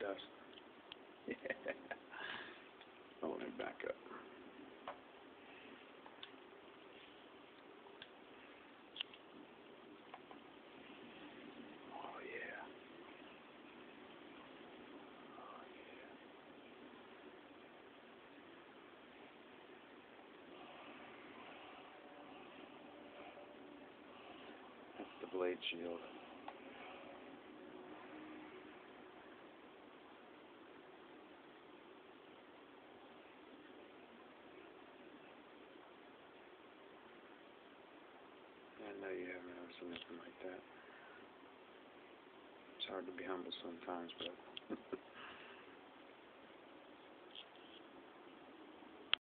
dust. Yeah. Oh, let me back up. Oh, yeah. Oh, yeah. That's the blade shield. I know you haven't ever seen anything like that. It's hard to be humble sometimes, but